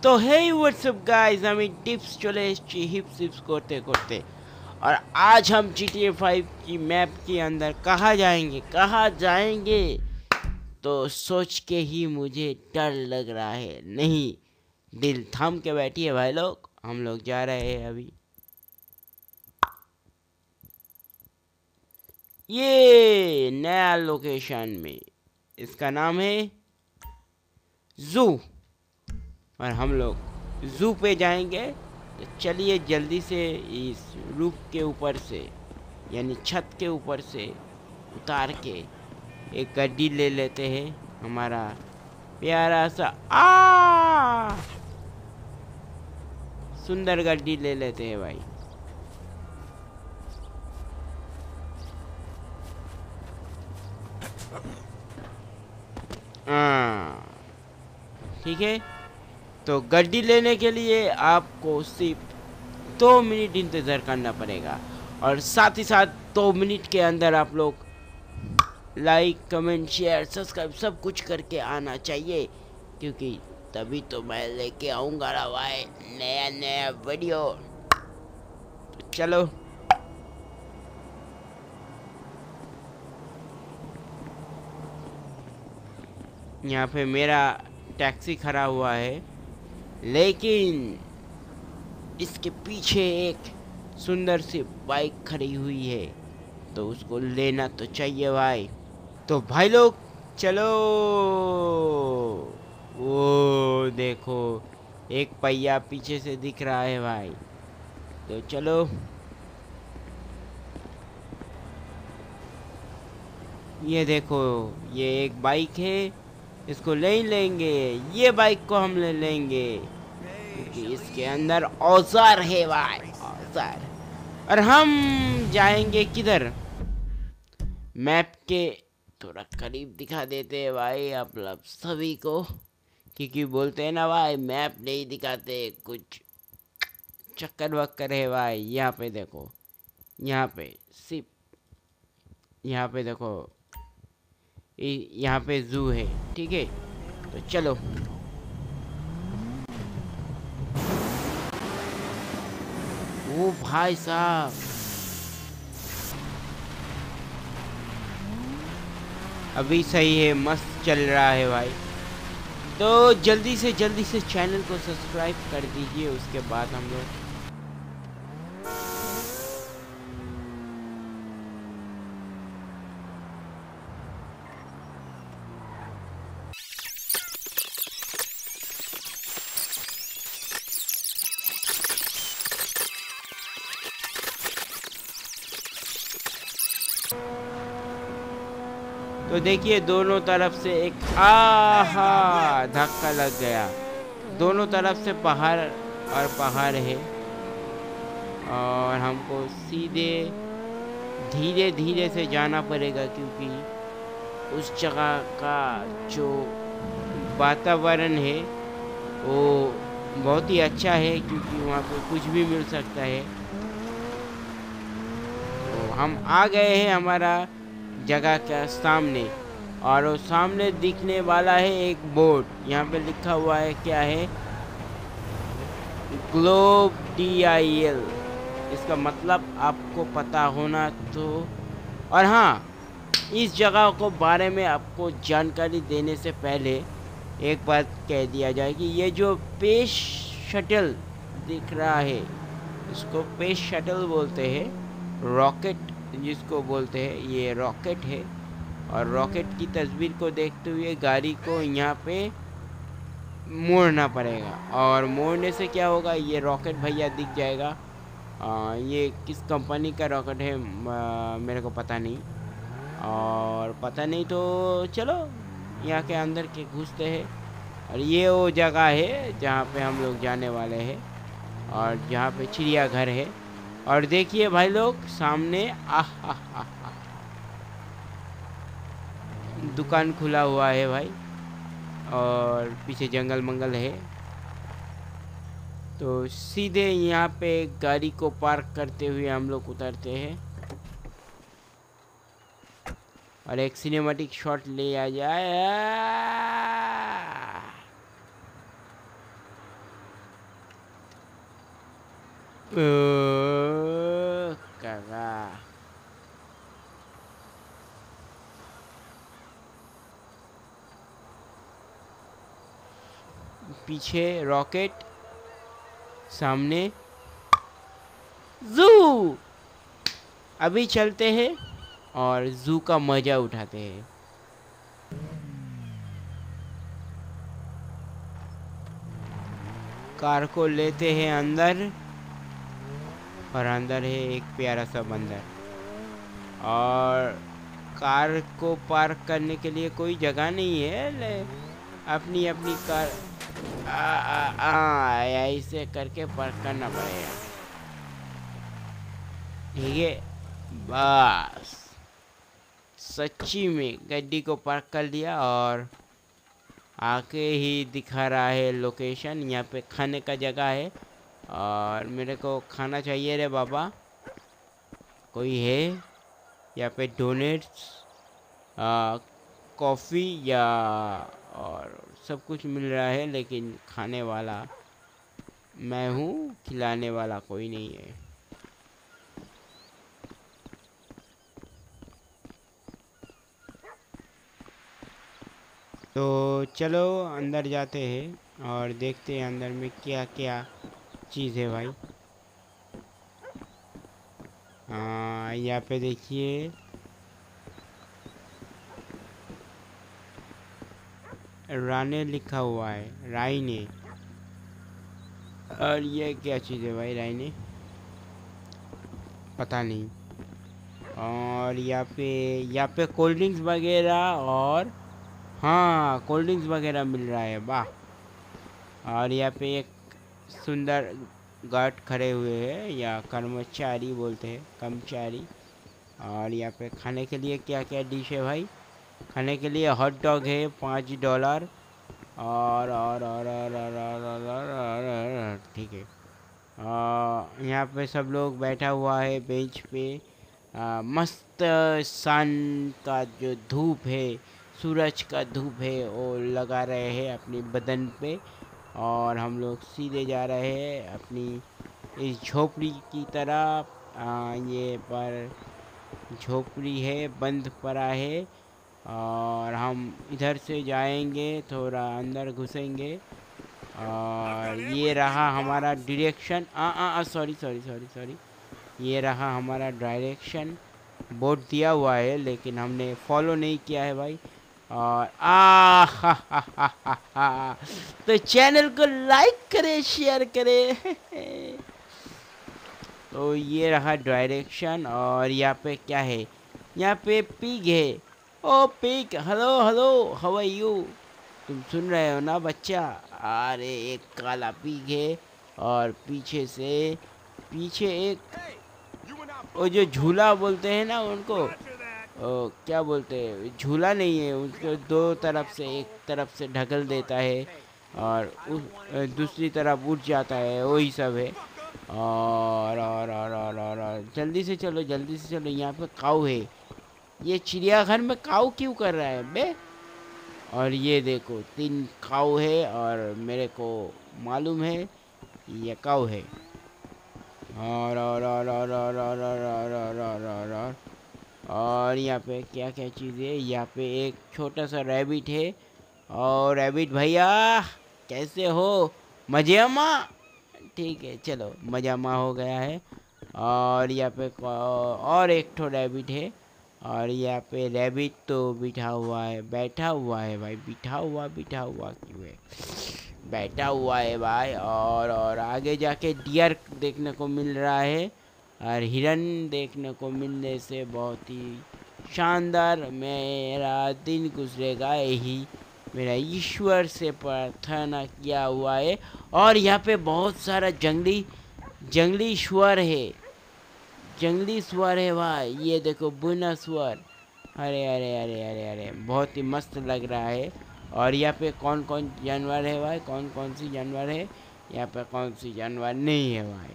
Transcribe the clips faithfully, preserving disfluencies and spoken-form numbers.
তো হেই WhatsApp guys, আমি টিप्स চলে এসেছি हिप्स हिप्स করতে করতে। और आज हम जी टी ए फाइव की मैप के अंदर कहाँ जाएंगे कहाँ जाएंगे तो सोच के ही मुझे डर लग रहा है। नहीं, दिल थाम के बैठिए भाई लोग, हम लोग जा रहे हैं अभी। ये नया लोकेशन में, इसका नाम है जू, और हम लोग जू पे जाएंगे। तो चलिए जल्दी से इस रूफ के ऊपर से, यानी छत के ऊपर से उतार के एक गड्डी ले लेते हैं। हमारा प्यारा सा आ सुंदर गड्डी ले लेते हैं भाई। हाँ ठीक है, तो गड्डी लेने के लिए आपको सिर्फ दो मिनट इंतज़ार करना पड़ेगा, और साथ ही साथ दो मिनट के अंदर आप लोग लाइक कमेंट शेयर सब्सक्राइब सब कुछ करके आना चाहिए, क्योंकि तभी तो मैं लेके आऊँगा ना भाई नया नया वीडियो। तो चलो यहाँ पे मेरा टैक्सी खड़ा हुआ है, लेकिन इसके पीछे एक सुंदर सी बाइक खड़ी हुई है, तो उसको लेना तो चाहिए भाई। तो भाई लोग चलो, वो देखो एक पहिया पीछे से दिख रहा है भाई, तो चलो ये देखो ये एक बाइक है, इसको ले ही लेंगे। ये बाइक को हम ले लेंगे क्योंकि इसके अंदर औजार है भाई, औजार। और हम जाएंगे किधर, मैप के थोड़ा करीब दिखा देते हैं भाई आप लोग सभी को, क्योंकि बोलते हैं ना भाई मैप नहीं दिखाते, कुछ चक्कर वक्कर है भाई। यहाँ पे देखो, यहाँ पे सिर्फ यहाँ पे देखो, यहाँ पे जू है, ठीक है। तो चलो ओ भाई साहब, अभी सही है, मस्त चल रहा है भाई। तो जल्दी से जल्दी से चैनल को सब्सक्राइब कर दीजिए, उसके बाद हम लोग तो देखिए दोनों तरफ से एक आहा धक्का लग गया, दोनों तरफ से पहाड़ और पहाड़ है, और हमको सीधे धीरे धीरे से जाना पड़ेगा, क्योंकि उस जगह का जो वातावरण है वो बहुत ही अच्छा है, क्योंकि वहाँ पे कुछ भी मिल सकता है। तो हम आ गए हैं हमारा जगह के सामने, और वो सामने दिखने वाला है एक बोर्ड, यहाँ पे लिखा हुआ है क्या है, ग्लोब डी आई एल। इसका मतलब आपको पता होना तो। और हाँ, इस जगह को बारे में आपको जानकारी देने से पहले एक बात कह दिया जाए कि ये जो स्पेस शटल दिख रहा है, इसको स्पेस शटल बोलते हैं, रॉकेट जिसको बोलते हैं, ये रॉकेट है। और रॉकेट की तस्वीर को देखते हुए गाड़ी को यहाँ पे मोड़ना पड़ेगा, और मोड़ने से क्या होगा, ये रॉकेट भैया दिख जाएगा। आ, ये किस कंपनी का रॉकेट है आ, मेरे को पता नहीं, और पता नहीं तो चलो यहाँ के अंदर के घुसते हैं। और ये वो जगह है जहाँ पे हम लोग जाने वाले हैं, और जहाँ पे चिड़ियाघर है। और देखिए भाई लोग सामने आह दुकान खुला हुआ है भाई, और पीछे जंगल मंगल है। तो सीधे यहाँ पे गाड़ी को पार्क करते हुए हम लोग उतरते हैं, और एक सिनेमैटिक शॉट ले आ जाए। ओ, काका पीछे रॉकेट, सामने जू। अभी चलते हैं और जू का मजा उठाते हैं। कार को लेते हैं अंदर, और अंदर है एक प्यारा सा बंदर। और कार को पार्क करने के लिए कोई जगह नहीं है, ले अपनी अपनी कार आ, आ, आ, ऐसे करके पार्क करना पड़ेगा। ठीक है, बस सच्ची में गाड़ी को पार्क कर दिया और आके ही दिखा रहा है लोकेशन। यहाँ पे खाने का जगह है और मेरे को खाना चाहिए रे बाबा। कोई है यहाँ पे? डोनेट्स, कॉफ़ी या और सब कुछ मिल रहा है, लेकिन खाने वाला मैं हूँ, खिलाने वाला कोई नहीं है। तो चलो अंदर जाते हैं और देखते हैं अंदर में क्या क्या चीज़ है भाई। हाँ, यहाँ पे देखिए राने लिखा हुआ है, राइने। और ये क्या चीज़ है भाई, राइने? पता नहीं। और यहाँ पे यहाँ पे कोल्ड ड्रिंक्स वगैरह, और हाँ कोल्ड ड्रिंक्स वगैरह मिल रहा है, वाह। और यहाँ पे एक सुंदर गार्ड खड़े हुए हैं, या कर्मचारी बोलते हैं, कर्मचारी। और यहाँ पे खाने के लिए क्या क्या डिश है भाई? खाने के लिए हॉट डॉग है पाँच डॉलर। और और और और और और और और और और ठीक है। आ, यहाँ पे सब लोग बैठा हुआ है बेंच पे। आ, मस्त सन का जो धूप है, सूरज का धूप है, वो लगा रहे हैं अपनी बदन पे। और हम लोग सीधे जा रहे हैं अपनी इस झोपड़ी की तरफ। आ, ये पर झोपड़ी है, बंद पड़ा है। और हम इधर से जाएंगे, थोड़ा अंदर घुसेंगे। और ये रहा हमारा डायरेक्शन। आ आ सॉरी सॉरी सॉरी सॉरी ये रहा हमारा डायरेक्शन। बोर्ड दिया हुआ है लेकिन हमने फॉलो नहीं किया है भाई। और आ हा हा हा हा हा। तो चैनल को लाइक करें, शेयर करें। तो ये रहा डायरेक्शन। और यहाँ पे क्या है? यहाँ पे पिग है। Oh pig, hello hello, how are you? तुम सुन रहे हो ना बच्चा? अरे एक काला पिग है, और पीछे से पीछे एक वो जो झूला बोलते हैं ना उनको, ओ, क्या बोलते हैं, झूला नहीं है उसको, दो तरफ से एक तरफ से ढकल देता है और उस दूसरी तरफ उठ जाता है, वही सब है। और और और और और, और जल्दी से चलो, जल्दी से चलो। यहाँ पे काऊ है। ये चिड़ियाघर में काऊ क्यों कर रहा है बे? और ये देखो तीन काऊ है, और मेरे को मालूम है ये काऊ है। और और और और और और और और और और और और और यहाँ पे क्या क्या चीज़ है? यहाँ पे एक छोटा सा रैबिट है। और रैबिट भैया कैसे हो? मजेमा? ठीक है, चलो मजामा हो गया है। और यहाँ पे और एक ठो रैबिट है। और यहाँ पे रैबिट तो बिठा हुआ है, बैठा हुआ है भाई, बिठा हुआ बिठा हुआ क्यों है, बैठा हुआ है भाई। और और आगे जाके डियर देखने को मिल रहा है, और हिरन देखने को मिलने से बहुत ही शानदार मेरा दिन गुजरेगा, यही मेरा ईश्वर से प्रार्थना किया हुआ है। और यहाँ पे बहुत सारा जंगली जंगली स्वर है, जंगली स्वर है भाई। ये देखो बुना स्वर। अरे अरे अरे अरे अरे बहुत ही मस्त लग रहा है। और यहाँ पे कौन कौन जानवर है भाई? कौन कौन सी जानवर है यहाँ पे? कौन सी जानवर नहीं है भाई?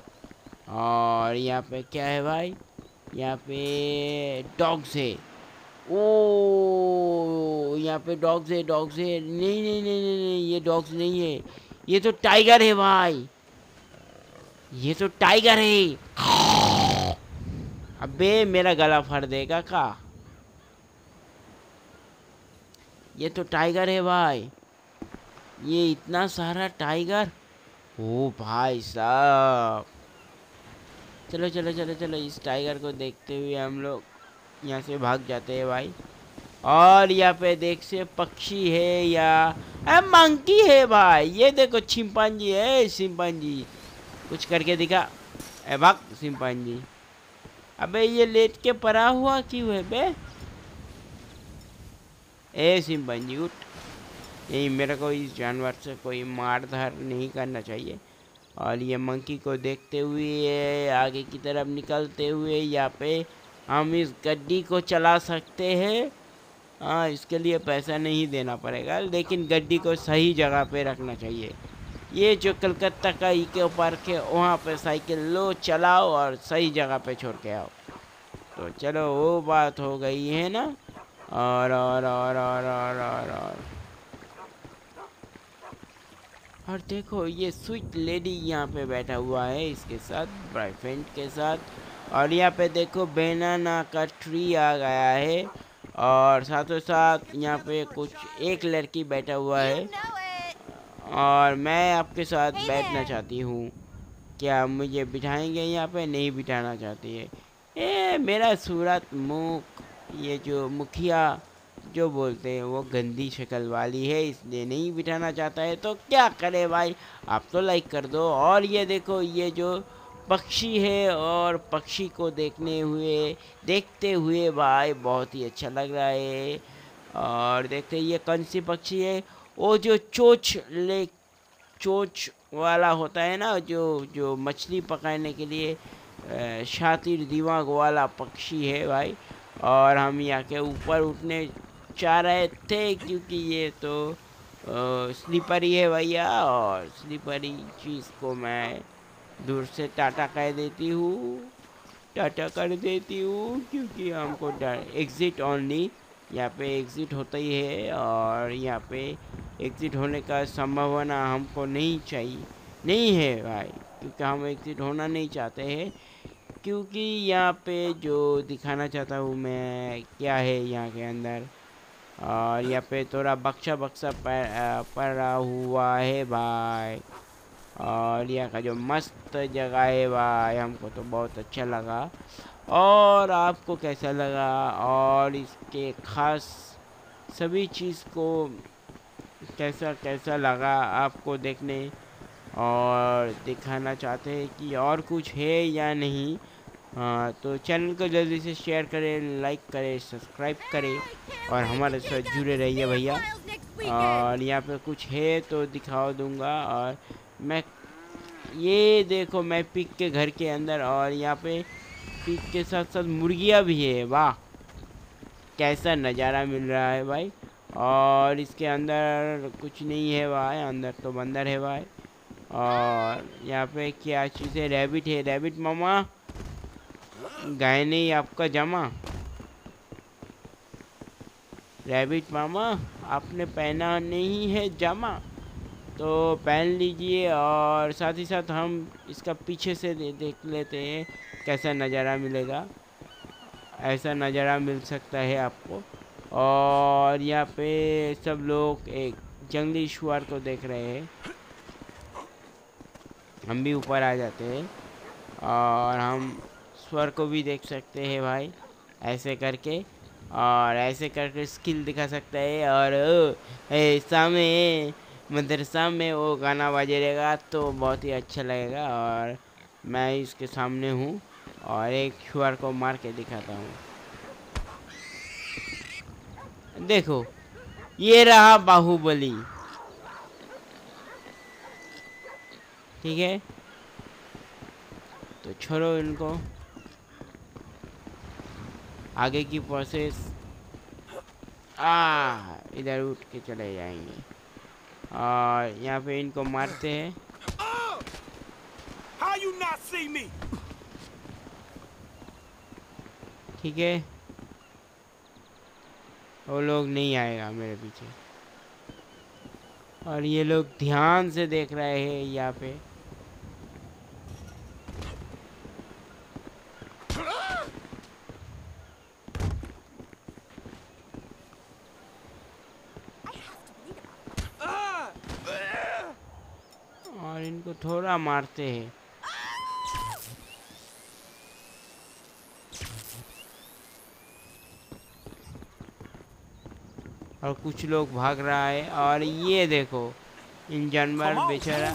और यहाँ पे क्या है भाई? यहाँ पे डॉग्स है। ओ यहाँ पे डॉग्स है, डॉग्स है। नहीं नहीं नहीं नहीं नहीं, ये डॉग्स नहीं है, ये तो टाइगर है भाई। ये तो टाइगर है। अबे मेरा गला फाड़ देगा का। ये तो टाइगर है भाई। ये इतना सारा टाइगर। ओ भाई साहब। चलो चलो चलो चलो, इस टाइगर को देखते हुए हम लोग यहाँ से भाग जाते हैं भाई। और यहाँ पे देख से पक्षी है या ए, मंकी है भाई। ये देखो चिंपांजी है, चिंपांजी कुछ करके दिखा। ए भाग चिंपांजी। अबे ये लेट के पड़ा हुआ क्यों है बे। ए चिंपांजी उठ। यही मेरे को इस जानवर से कोई मार धार नहीं करना चाहिए। और ये मंकी को देखते हुए आगे की तरफ निकलते हुए यहाँ पे हम इस गड्डी को चला सकते हैं। हाँ, इसके लिए पैसा नहीं देना पड़ेगा, लेकिन गड्डी को सही जगह पे रखना चाहिए। ये जो कलकत्ता का इको पार्क है वहाँ पे साइकिल लो चलाओ और सही जगह पे छोड़ के आओ। तो चलो वो बात हो गई है ना। और और और और और और, और। और देखो ये स्वीट लेडी यहाँ पे बैठा हुआ है इसके साथ, बॉयफ्रेंड के साथ। और यहाँ पे देखो बनाना का ट्री आ गया है। और साथों साथ यहाँ पे कुछ एक लड़की बैठा हुआ है। और मैं आपके साथ बैठना चाहती हूँ। क्या मुझे बिठाएंगे यहाँ पे। नहीं बिठाना चाहती है। ए मेरा सूरत मुख, ये जो मुखिया जो बोलते हैं वो गंदी शक्ल वाली है, इसलिए नहीं बिठाना चाहता है। तो क्या करे भाई, आप तो लाइक कर दो। और ये देखो ये जो पक्षी है, और पक्षी को देखने हुए देखते हुए भाई बहुत ही अच्छा लग रहा है। और देखते ये कौन सी पक्षी है। वो जो चोच ले चोच वाला होता है ना, जो जो मछली पकड़ने के लिए शातिर दिमाग वाला पक्षी है भाई। और हम यहाँ के ऊपर उठने चाह रहे थे क्योंकि ये तो स्लीपरी है भैया। और स्लीपरी चीज़ को मैं दूर से टाटा कह देती हूँ, टाटा कर देती हूँ, क्योंकि हमको एग्ज़िट ओनली यहाँ पे एग्ज़िट होता ही है। और यहाँ पे एग्ज़िट होने का संभावना हमको नहीं चाहिए, नहीं है भाई, क्योंकि हम एग्ज़िट होना नहीं चाहते हैं। क्योंकि यहाँ पे जो दिखाना चाहता हूँ मैं क्या है यहाँ के अंदर। और यहाँ पे थोड़ा बक्सा बक्सा पड़ा हुआ है भाई। और यहाँ का जो मस्त जगह है भाई, हमको तो बहुत अच्छा लगा। और आपको कैसा लगा, और इसके ख़ास सभी चीज़ को कैसा कैसा लगा आपको देखने, और दिखाना चाहते हैं कि और कुछ है या नहीं। हाँ, तो चैनल को जल्दी से शेयर करें, लाइक करें, सब्सक्राइब करें और हमारे साथ जुड़े रहिए भैया। और यहाँ पे कुछ है तो दिखा दूँगा। और मैं ये देखो मैं पिग के घर के अंदर, और यहाँ पे पिग के साथ साथ मुर्गियाँ भी है। वाह कैसा नज़ारा मिल रहा है भाई। और इसके अंदर कुछ नहीं है भाई, अंदर तो बंदर है भाई। और यहाँ पे क्या चीज़ है, रैबिट है। रैबिट मामा गाय नहीं आपका जमा। रैबिट मामा आपने पहना नहीं है जामा, तो पहन लीजिए। और साथ ही साथ हम इसका पीछे से दे, देख लेते हैं कैसा नज़ारा मिलेगा। ऐसा नज़ारा मिल सकता है आपको। और यहाँ पे सब लोग एक जंगली शुआर को देख रहे हैं। हम भी ऊपर आ जाते हैं और हम स्वर को भी देख सकते हैं भाई, ऐसे करके। और ऐसे करके स्किल दिखा सकता है। और ए, सामने मदरसा में वो गाना बजेगा तो बहुत ही अच्छा लगेगा। और मैं इसके सामने हूँ और एक शुआर को मार के दिखाता हूँ। देखो ये रहा बाहुबली, ठीक है। तो छोड़ो इनको, आगे की प्रोसेस आ इधर उठ के चले जाएंगे। और यहाँ पे इनको मारते हैं। ठीक है, वो लोग नहीं आएगा मेरे पीछे। और ये लोग ध्यान से देख रहे हैं यहाँ पे। और इनको थोड़ा मारते हैं। और कुछ लोग भाग रहा है और ये देखो इन जानवर बेचारा,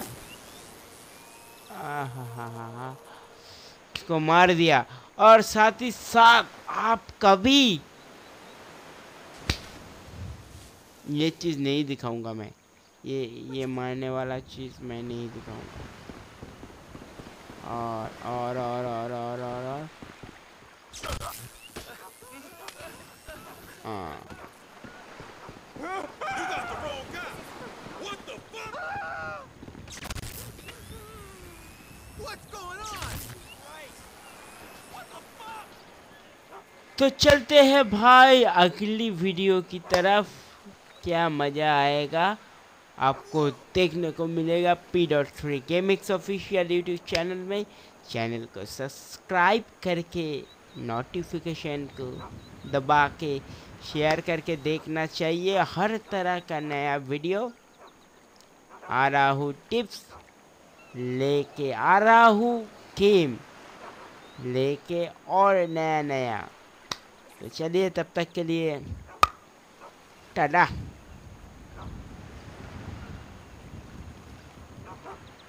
हा हा हा हा, इसको मार दिया। और साथ ही साथ आप कभी ये चीज नहीं दिखाऊंगा मैं, ये ये मारने वाला चीज मैं नहीं दिखाऊंगा। और और और और और और, और हाँ तो चलते हैं भाई अगली वीडियो की तरफ। क्या मज़ा आएगा आपको देखने को मिलेगा P dot three Gamics official YouTube channel में। चैनल को सब्सक्राइब करके नोटिफिकेशन को दबा के शेयर करके देखना चाहिए। हर तरह का नया वीडियो आ रहा हूँ, टिप्स लेके आ रहा हूँ, गेम लेके और नया नया। तो चलिए तब तक के लिए टाटा।